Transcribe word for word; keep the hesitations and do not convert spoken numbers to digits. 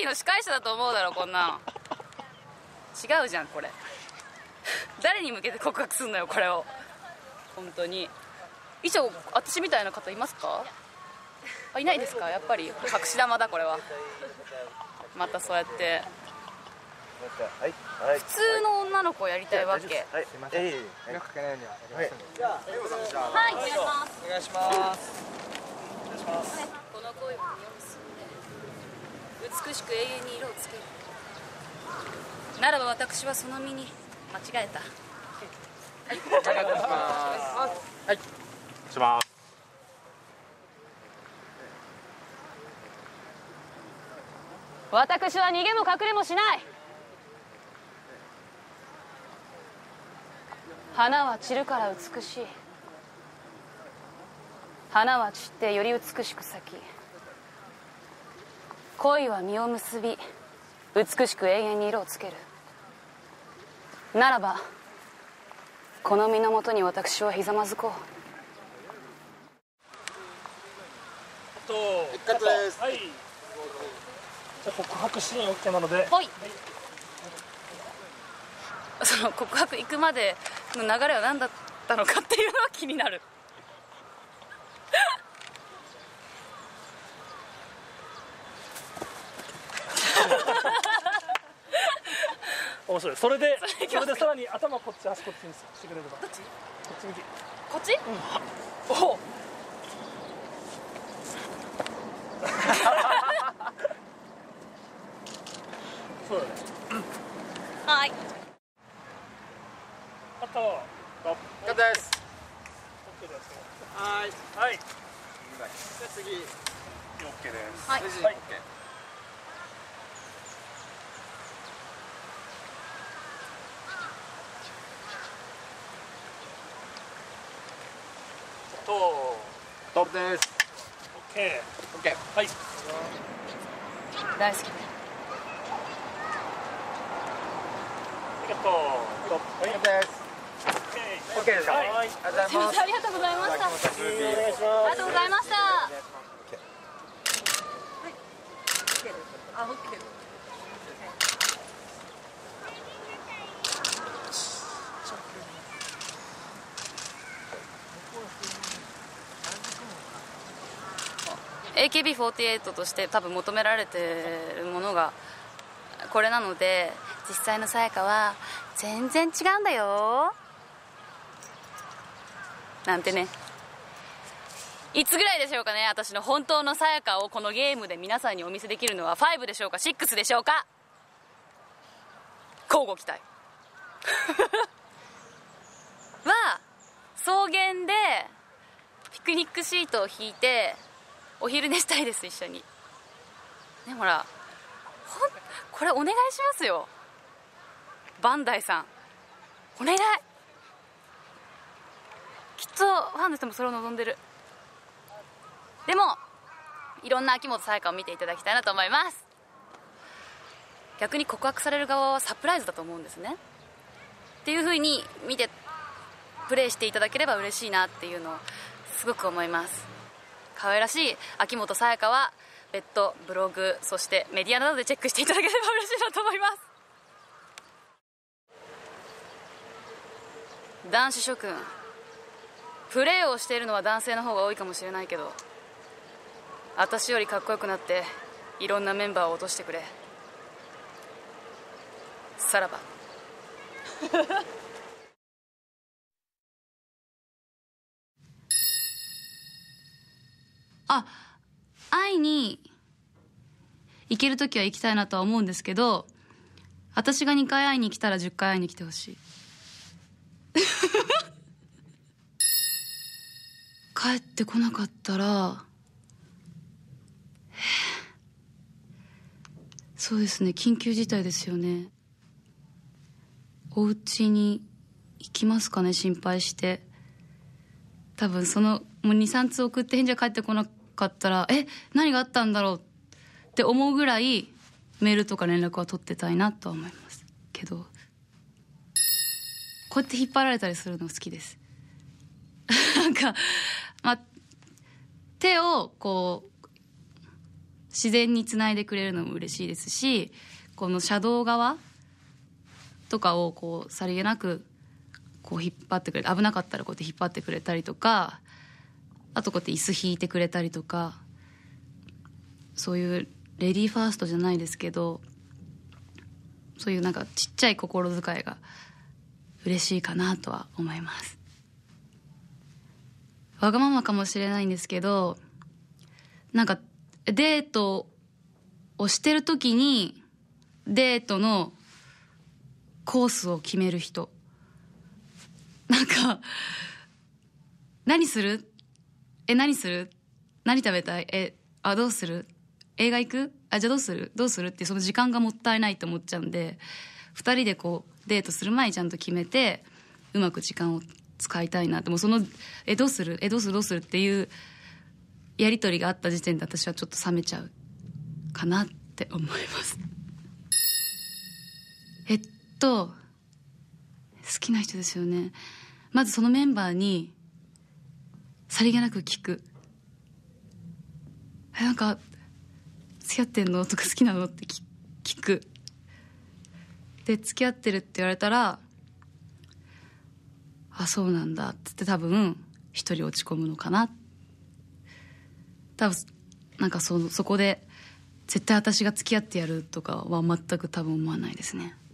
の司会者だと思うだろこんなの。違うじゃんこれ。誰に向けて告白すんのよこれを。本当に。以上、私みたいな方いますか？あ、いないですか？やっぱり隠し玉だこれは。またそうやって普通の女の子をやりたいわけ。はい、すいません。はい、お願いします。お願いします。この恋を実を結んで美しく永遠に色をつけるならば、私はその身に間違えた。はい、ありがとうございます。はい、します。私は逃げも隠れもしない。花は散るから美しい。花は散ってより美しく咲き、恋は実を結び美しく永遠に色をつけるならば、この実のもとに私はひざまずこう。 一括です。はい。じゃあ告白シーン OK なので。 はい。その告白行くまでの流れは何だったのかっていうのは気になる。 面白い。それでそれでさらに頭こっち足こっちにしてくれれば。どっち？こっち向き。 こっち？うん。おお。 そうだね。 はい。 あと。 カットです。 はい。はい。じゃあ次。OK です。 はい。 はい。と。 トップです。 OK。 OK。 はい。 大好き。 ありがとう。トップ。はい。です。OK ですか。はい。ありがとうございます。 ありがとうございました。 お願いします。 ありがとうございました。はい。あ、OK です。エーケービーフォーティーエイト として多分求められているものがこれなので、実際のさやかは全然違うんだよなんてね。いつぐらいでしょうかね、私の本当のさやかをこのゲームで皆さんにお見せできるのはファイブでしょうか、シックスでしょうか。交互期待は草原でピクニックシートを引いてお昼寝したいです、一緒にね。ほら、ほんこれお願いしますよ、バンダイさん、お願い。きっとファンの人もそれを望んでる。でもいろんな秋元才加を見ていただきたいなと思います。逆に告白される側はサプライズだと思うんですね。っていう風に見てプレイしていただければ嬉しいなっていうのをすごく思います。可愛らしい秋元才加は別途ブログ、そしてメディアなどでチェックしていただければ嬉しいなと思います。男子諸君、プレーをしているのは男性の方が多いかもしれないけど、私よりかっこよくなっていろんなメンバーを落としてくれ。さらばあ、会いに行けるときは行きたいなとは思うんですけど、私がにかい会いに来たらじゅっかい会いに来てほしい帰ってこなかったら、そうですね、緊急事態ですよね。お家に行きますかね、心配して。多分そのもうにさん通送って返事が返ってこなかったら、え、何があったんだろうって思うぐらいメールとか連絡は取ってたいなとは思いますけど、こうやって引っ張られたりするの好きですなんか、まあ、手をこう自然につないでくれるのも嬉しいですし、この車道側とかをこうさりげなくこう引っ張ってくれる、危なかったらこうやって引っ張ってくれたりとか、あとこうやって椅子引いてくれたりとか、そういうレディーファーストじゃないですけど、そういうなんかちっちゃい心遣いが嬉しいかなとは思います。わがままかもしれないんですけど、なんかデートをしてる時にデートのコースを決める人、なんか何する？え何する？何食べたい？えあどうする？映画行く？あじゃあどうする？どうするってその時間がもったいないと思っちゃうんで、ふたりでこうデートする前にちゃんと決めてうまく時間を使いたいなって。もうそのえどうする？えどうするどうするっていうやり取りがあった時点で私はちょっと冷めちゃうかなって思います。えっと好きな人ですよね。まずそのメンバーにさりげなく聞く。えなんか付き合ってんのとか好きなのって聞く。で付き合ってるって言われたら、あそうなんだってって多分一人落ち込むのかな。多分なんか そ, そこで絶対私が付き合ってやるとかは全く多分思わないですね。